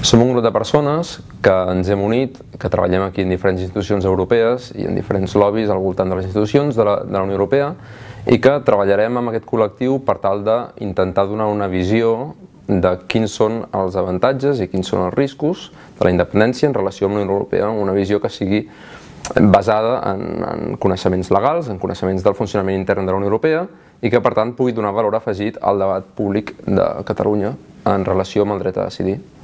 Som un grup de persones que ens hem unit, que treballem aquí en diferents institucions europees i en diferents lobbies al voltant de les institucions de la Unió Europea i que treballarem amb aquest col·lectiu per tal d'intentar donar una visió de quins són els avantatges i quins són els riscos de la independència en relació amb la Unió Europea, una visió que sigui basada en coneixements legals, en coneixements del funcionament intern de la Unió Europea i que per tant pugui donar valor afegit al debat públic de Catalunya en relació amb el dret a decidir.